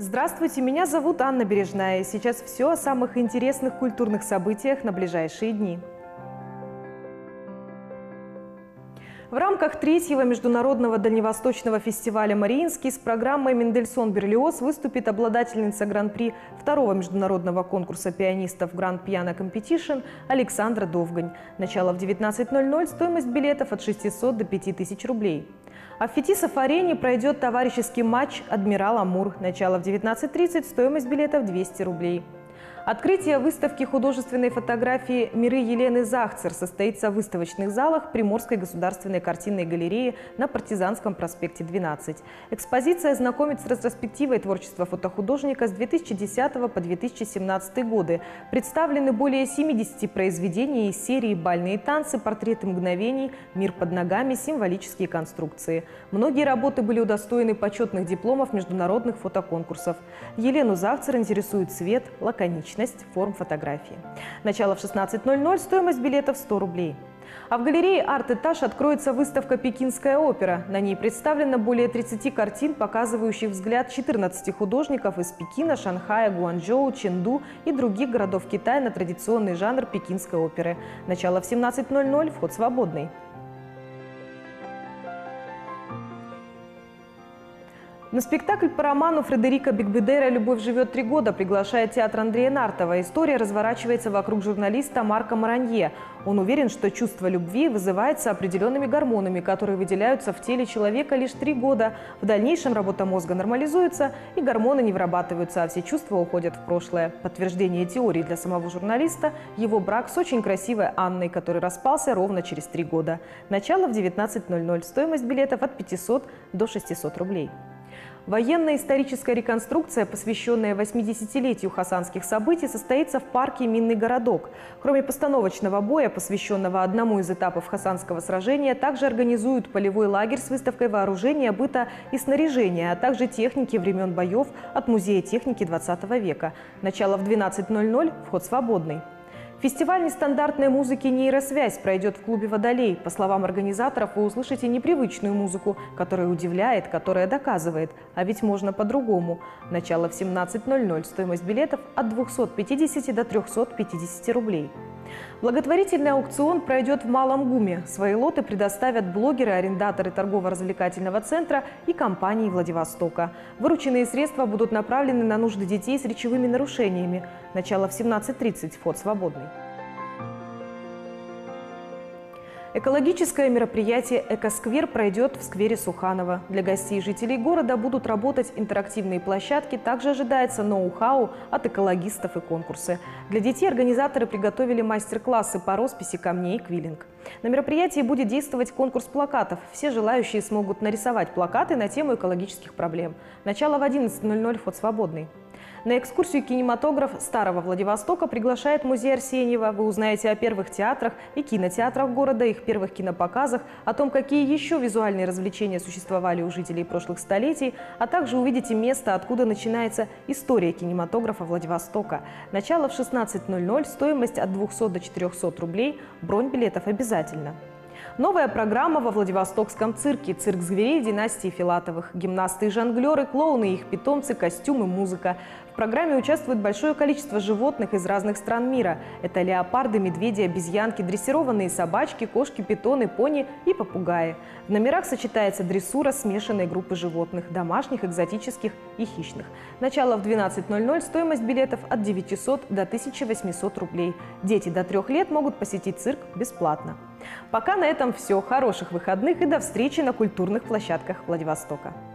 Здравствуйте, меня зовут Анна Бережная. Сейчас все о самых интересных культурных событиях на ближайшие дни. В рамках третьего международного дальневосточного фестиваля «Мариинский» с программой «Мендельсон-Берлиоз» выступит обладательница гран-при второго международного конкурса пианистов «Гранд Пиано Компетишн» Александра Довгань. Начало в 19:00, стоимость билетов от 600 до 5000 рублей. А в Фетисов-арене пройдет товарищеский матч «Адмирал Амур». Начало в 19:30, стоимость билетов 200 рублей. Открытие выставки художественной фотографии «Миры Елены Захцер» состоится в выставочных залах Приморской государственной картинной галереи на Партизанском проспекте 12. Экспозиция знакомит с ретроспективой творчества фотохудожника с 2010 по 2017 годы. Представлены более 70 произведений из серии «Бальные танцы», «Портреты мгновений», «Мир под ногами», «Символические конструкции». Многие работы были удостоены почетных дипломов международных фотоконкурсов. Елену Захцер интересует цвет, лаконичность, форм фотографии. Начало в 16:00, стоимость билетов 100 рублей. А в галерее «Арт-Этаж» откроется выставка «Пекинская опера». На ней представлено более 30 картин, показывающих взгляд 14 художников из Пекина, Шанхая, Гуанчжоу, Чэнду и других городов Китая на традиционный жанр пекинской оперы. Начало в 17:00, вход свободный. На спектакль по роману Фредерика Бигбедера «Любовь живет 3 года» приглашает театр Андрея Нартова. История разворачивается вокруг журналиста Марка Маранье. Он уверен, что чувство любви вызывается определенными гормонами, которые выделяются в теле человека лишь 3 года. В дальнейшем работа мозга нормализуется, и гормоны не вырабатываются, а все чувства уходят в прошлое. Подтверждение теории для самого журналиста – его брак с очень красивой Анной, который распался ровно через 3 года. Начало в 19:00, стоимость билетов от 500 до 600 рублей. Военно-историческая реконструкция, посвященная 80-летию хасанских событий, состоится в парке «Минный городок». Кроме постановочного боя, посвященного одному из этапов хасанского сражения, также организуют полевой лагерь с выставкой вооружения, быта и снаряжения, а также техники времен боев от Музея техники 20 века. Начало в 12:00, вход свободный. Фестиваль нестандартной музыки «Нейросвязь» пройдет в клубе «Водолей». По словам организаторов, вы услышите непривычную музыку, которая удивляет, которая доказывает. А ведь можно по-другому. Начало в 17:00, стоимость билетов от 250 до 350 рублей. Благотворительный аукцион пройдет в Малом Гуме. Свои лоты предоставят блогеры, арендаторы торгово-развлекательного центра и компании Владивостока. Вырученные средства будут направлены на нужды детей с речевыми нарушениями. Начало в 17:30, вход свободный. Экологическое мероприятие «Экосквер» пройдет в сквере Суханова. Для гостей и жителей города будут работать интерактивные площадки. Также ожидается ноу-хау от экологистов и конкурсы. Для детей организаторы приготовили мастер-классы по росписи камней и квиллинг. На мероприятии будет действовать конкурс плакатов. Все желающие смогут нарисовать плакаты на тему экологических проблем. Начало в 11:00, вход свободный. На экскурсию кинематограф Старого Владивостока приглашает музей Арсеньева. Вы узнаете о первых театрах и кинотеатрах города, их первых кинопоказах, о том, какие еще визуальные развлечения существовали у жителей прошлых столетий, а также увидите место, откуда начинается история кинематографа Владивостока. Начало в 16:00, стоимость от 200 до 400 рублей, бронь билетов обязательно. Новая программа во Владивостокском цирке. Цирк зверей династии Филатовых. Гимнасты и жонглеры, клоуны и их питомцы, костюмы, музыка. В программе участвует большое количество животных из разных стран мира. Это леопарды, медведи, обезьянки, дрессированные собачки, кошки, питоны, пони и попугаи. В номерах сочетается дрессура смешанной группы животных – домашних, экзотических и хищных. Начало в 12:00, стоимость билетов от 900 до 1800 рублей. Дети до 3 лет могут посетить цирк бесплатно. Пока на этом все. Хороших выходных и до встречи на культурных площадках Владивостока.